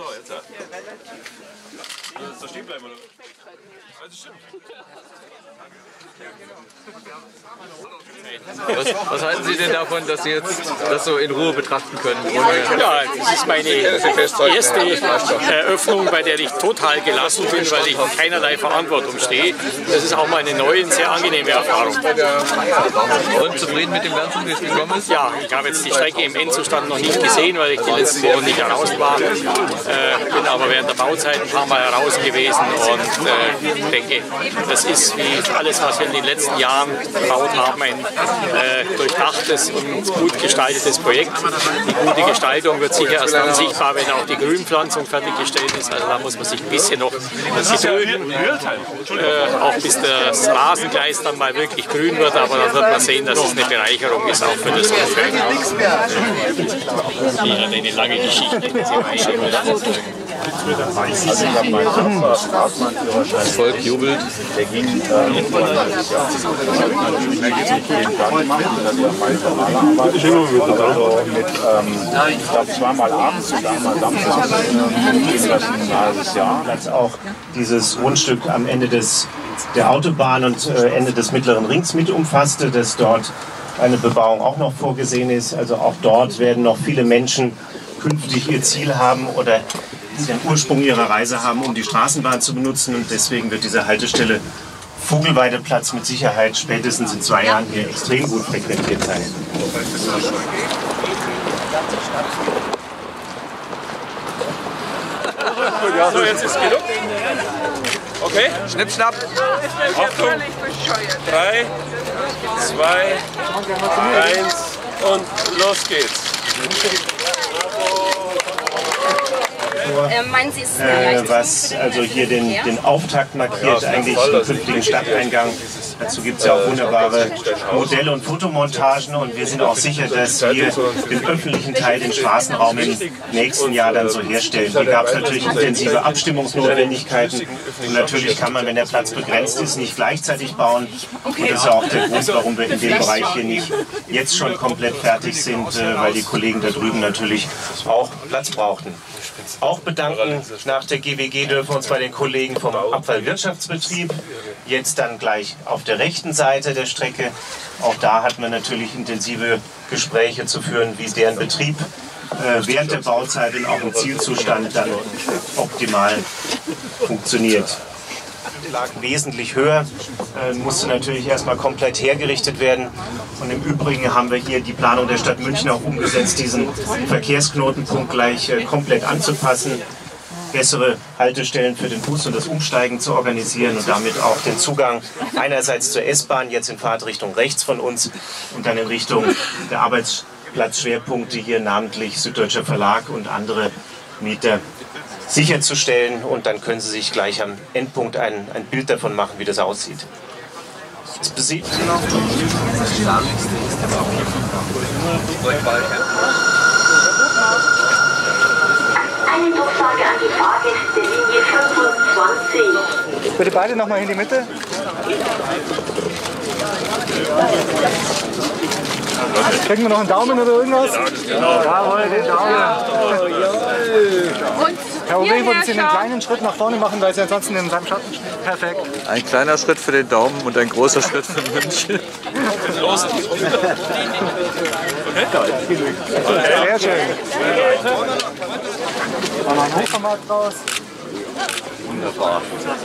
jetzt ja. Da stehen bleiben, oder? Das stimmt. Was halten Sie denn davon, dass Sie jetzt das so in Ruhe betrachten können? Ja, das ist meine erste Eröffnung, bei der ich total gelassen bin, weil ich in keinerlei Verantwortung stehe. Das ist auch mal eine neue und sehr angenehme Erfahrung. Und zufrieden mit dem Ganzen, wie es gekommen ist? Ja, ich habe jetzt die Strecke im Endzustand noch nicht gesehen, weil ich die letzten Wochen nicht heraus war. Bin aber während der Bauzeit ein paar Mal heraus gewesen und denke, das ist wie alles, was wir in den letzten Jahren gebaut haben, ein durchdachtes und gut gestaltetes Projekt. Die gute Gestaltung wird sicher erst dann sichtbar, wenn auch die Grünpflanzung fertiggestellt ist. Also da muss man sich ein bisschen noch gedulden, auch bis das Rasengleis dann mal wirklich grün wird, aber dann wird man sehen, dass es eine Bereicherung ist, auch für das Umfeld. Die hat eine lange Geschichte. Das Volk jubelt. Der ging ich glaube zweimal abends und einmal samstags ein Jahr. Als auch dieses Grundstück am Ende der Autobahn und Ende des Mittleren Rings mit umfasste, dass dort eine Bebauung auch noch vorgesehen ist. Also auch dort werden noch viele Menschen künftig ihr Ziel haben oder den Ursprung ihrer Reise haben, um die Straßenbahn zu benutzen. Und deswegen wird diese Haltestelle Vogelweideplatz mit Sicherheit spätestens in 2 Jahren hier extrem gut frequentiert sein. So, jetzt ist genug. Okay? Schnipp, schnapp. Achtung. 3, 2, 1 und los geht's. Meinen Sie, ist es was also hier den Auftakt markiert, eigentlich den künftigen Stadteingang. Dazu gibt es ja auch wunderbare Modelle und Fotomontagen und wir sind auch sicher, dass wir den öffentlichen Teil, den Straßenraum im nächsten Jahr dann so herstellen. Hier gab es natürlich intensive Abstimmungsnotwendigkeiten und natürlich kann man, wenn der Platz begrenzt ist, nicht gleichzeitig bauen. Und das ist ja auch der Grund, warum wir in dem Bereich hier nicht jetzt schon komplett fertig sind, weil die Kollegen da drüben natürlich auch Platz brauchten. Auch bedanken nach der GWG dürfen wir uns bei den Kollegen vom Abfallwirtschaftsbetrieb. Jetzt dann gleich auf der rechten Seite der Strecke. Auch da hatten wir natürlich intensive Gespräche zu führen, wie deren Betrieb während der Bauzeit und auch im Zielzustand dann optimal funktioniert. Lag wesentlich höher, musste natürlich erstmal komplett hergerichtet werden. Und im Übrigen haben wir hier die Planung der Stadt München auch umgesetzt, diesen Verkehrsknotenpunkt gleich komplett anzupassen, bessere Haltestellen für den Fuß und das Umsteigen zu organisieren und damit auch den Zugang einerseits zur S-Bahn, jetzt in Fahrtrichtung rechts von uns und dann in Richtung der Arbeitsplatzschwerpunkte hier, namentlich Süddeutscher Verlag und andere Mieter, sicherzustellen, und dann können Sie sich gleich am Endpunkt ein Bild davon machen, wie das aussieht. Das besiegt noch. eine Durchsage an die Fahrgäste Linie 25. Bitte beide nochmal in die Mitte. Kriegen wir noch einen Daumen oder irgendwas? Jawohl, den Daumen. Herr Owe, würden Sie einen kleinen Schritt nach vorne machen, weil Sie ansonsten in seinem Schatten stehen? Perfekt. Ein kleiner Schritt für den Daumen und ein großer Schritt für München. Los! Sehr schön. Machen wir ein Hochformat draus. Wunderbar.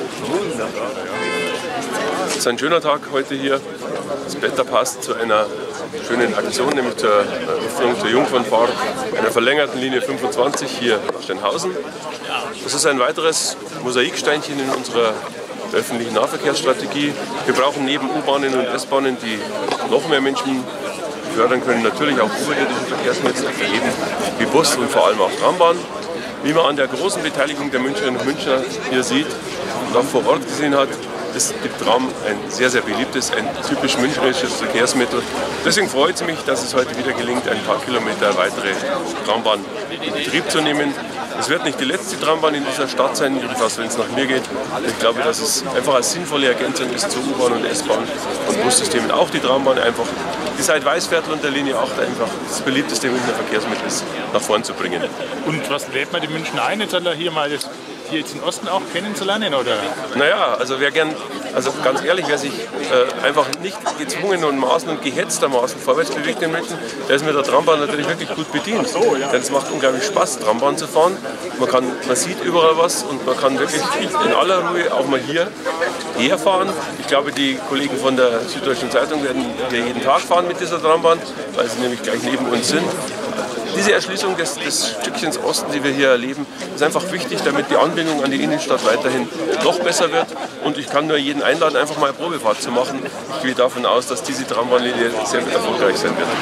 Es ist ein schöner Tag heute hier. Das Wetter passt zu einer schönen Aktion, nämlich zur Eröffnung der Jungfernfahrt einer verlängerten Linie 25 hier nach Steinhausen. Das ist ein weiteres Mosaiksteinchen in unserer öffentlichen Nahverkehrsstrategie. Wir brauchen neben U-Bahnen und S-Bahnen, die noch mehr Menschen fördern können, natürlich auch oberirdische Verkehrsmittel, eben wie Bus und vor allem auch Trambahn. Wie man an der großen Beteiligung der Münchnerinnen und Münchner hier sieht und auch vor Ort gesehen hat, ist die Tram ein sehr, sehr beliebtes, ein typisch münchnerisches Verkehrsmittel. Deswegen freut es mich, dass es heute wieder gelingt, ein paar Kilometer weitere Trambahn in Betrieb zu nehmen. Es wird nicht die letzte Trambahn in dieser Stadt sein, jedenfalls wenn es nach mir geht. Ich glaube, dass es einfach eine sinnvolle Ergänzung ist zu U-Bahn und S-Bahn und Bussystemen. Auch die Trambahn einfach, die seit Weißviertel und der Linie 8 einfach das beliebteste Münchner Verkehrsmittel ist, nach vorn zu bringen. Und was lädt man die Münchner ein, jetzt hier mal hier jetzt den Osten auch kennenzulernen, oder? Naja, also wer gern, also ganz ehrlich, wer sich einfach nicht gezwungenermaßen und gehetztermaßen vorwärts bewegt in München, der ist mit der Trambahn natürlich wirklich gut bedient. Denn es macht unglaublich Spaß, Trambahn zu fahren. Man sieht überall was und man kann wirklich in aller Ruhe auch mal hierher fahren. Ich glaube, die Kollegen von der Süddeutschen Zeitung werden hier jeden Tag fahren mit dieser Trambahn, weil sie nämlich gleich neben uns sind. Diese Erschließung des Stückchens Osten, die wir hier erleben, ist einfach wichtig, damit die Anbindung an die Innenstadt weiterhin noch besser wird. Und ich kann nur jeden einladen, einfach mal eine Probefahrt zu machen. Ich gehe davon aus, dass diese Trambahnlinie sehr erfolgreich sein wird.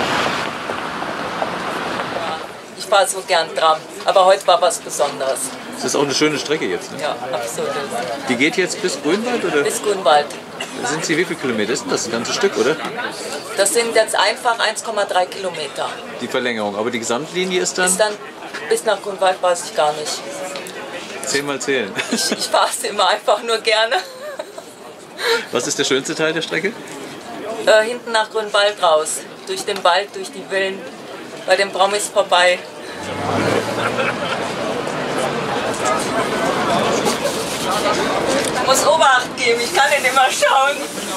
Ich fahre so gern Tram, aber heute war was Besonderes. Das ist auch eine schöne Strecke jetzt, ne? Ja, absolut. Die geht jetzt bis Grünwald, oder? Bis Grünwald. Sind Sie wie viele Kilometer? Ist das ganze Stück, oder? Das sind jetzt einfach 1,3 Kilometer. Die Verlängerung, aber die Gesamtlinie ist dann? Ist dann bis nach Grünwald, weiß ich gar nicht. 10 mal zählen. Ich fahre es immer einfach nur gerne. Was ist der schönste Teil der Strecke? Hinten nach Grünwald raus. Durch den Wald, durch die Villen, bei den Promis vorbei. Ich muss Obacht geben, ich kann nicht immer schauen.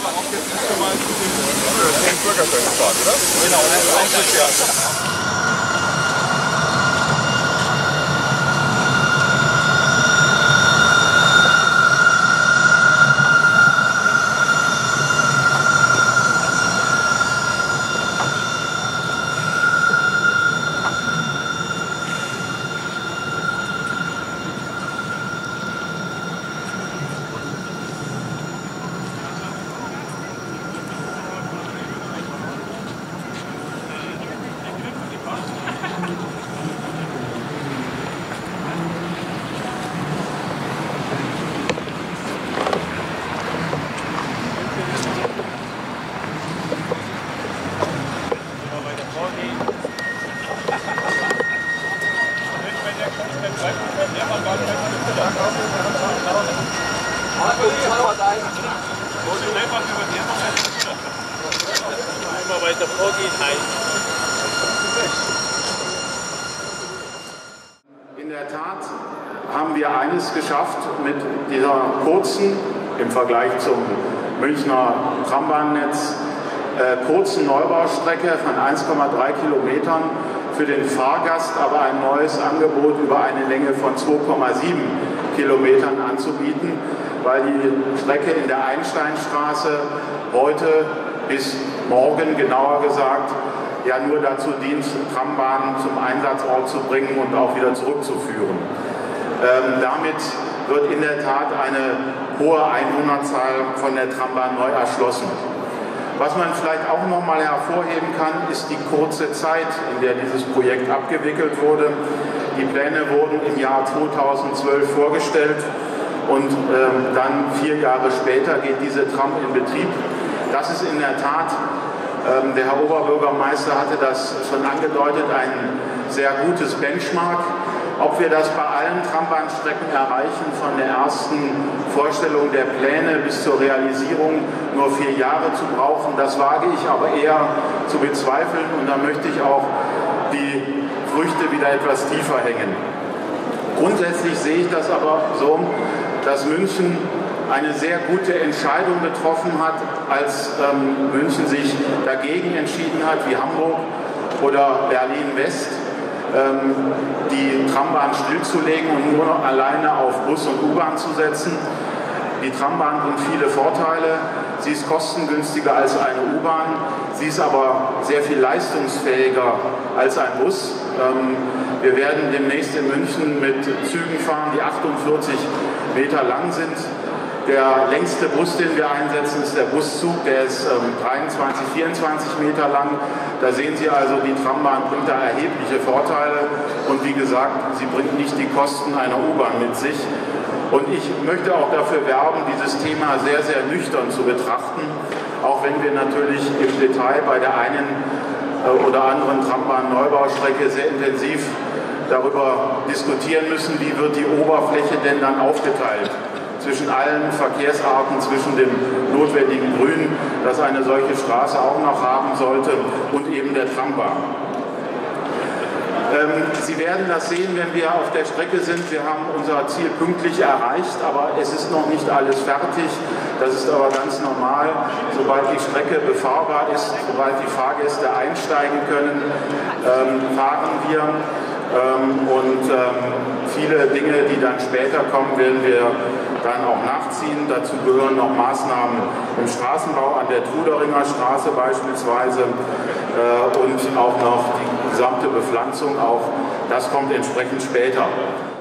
In der Tat haben wir eines geschafft mit dieser kurzen, im Vergleich zum Münchner Trambahnnetz, kurzen Neubaustrecke von 1,3 Kilometern für den Fahrgast, aber ein neues Angebot über eine Länge von 2,7 Kilometern anzubieten, weil die Strecke in der Einsteinstraße heute bis morgen, genauer gesagt, ja nur dazu dient, Trambahnen zum Einsatzort zu bringen und auch wieder zurückzuführen. Damit wird in der Tat eine hohe Einwohnerzahl von der Trambahn neu erschlossen. Was man vielleicht auch noch mal hervorheben kann, ist die kurze Zeit, in der dieses Projekt abgewickelt wurde. Die Pläne wurden im Jahr 2012 vorgestellt und dann 4 Jahre später geht diese Tram in Betrieb. Das ist in der Tat, der Herr Oberbürgermeister hatte das schon angedeutet, ein sehr gutes Benchmark. Ob wir das bei allen Trambahnstrecken erreichen, von der ersten Vorstellung der Pläne bis zur Realisierung nur 4 Jahre zu brauchen, das wage ich aber eher zu bezweifeln und da möchte ich auch die Früchte wieder etwas tiefer hängen. Grundsätzlich sehe ich das aber so, dass München eine sehr gute Entscheidung getroffen hat, als München sich dagegen entschieden hat, wie Hamburg oder Berlin-West, die Trambahn stillzulegen und nur noch alleine auf Bus und U-Bahn zu setzen. Die Trambahn bringt viele Vorteile. Sie ist kostengünstiger als eine U-Bahn. Sie ist aber sehr viel leistungsfähiger als ein Bus. Wir werden demnächst in München mit Zügen fahren, die 48 Meter lang sind. Der längste Bus, den wir einsetzen, ist der Buszug, der ist 23, 24 Meter lang. Da sehen Sie also, die Trambahn bringt da erhebliche Vorteile und wie gesagt, sie bringt nicht die Kosten einer U-Bahn mit sich. Und ich möchte auch dafür werben, dieses Thema sehr, sehr nüchtern zu betrachten, auch wenn wir natürlich im Detail bei der einen oder anderen Trambahn-Neubaustrecke sehr intensiv darüber diskutieren müssen, wie wird die Oberfläche denn dann aufgeteilt zwischen allen Verkehrsarten, zwischen dem notwendigen Grün, das eine solche Straße auch noch haben sollte, und eben der Trambahn. Sie werden das sehen, wenn wir auf der Strecke sind. Wir haben unser Ziel pünktlich erreicht, aber es ist noch nicht alles fertig. Das ist aber ganz normal. Sobald die Strecke befahrbar ist, sobald die Fahrgäste einsteigen können, fahren wir. Viele Dinge, die dann später kommen, werden wir dann auch nachziehen. Dazu gehören noch Maßnahmen im Straßenbau an der Truderinger Straße beispielsweise und auch noch die gesamte Bepflanzung. Auch das kommt entsprechend später.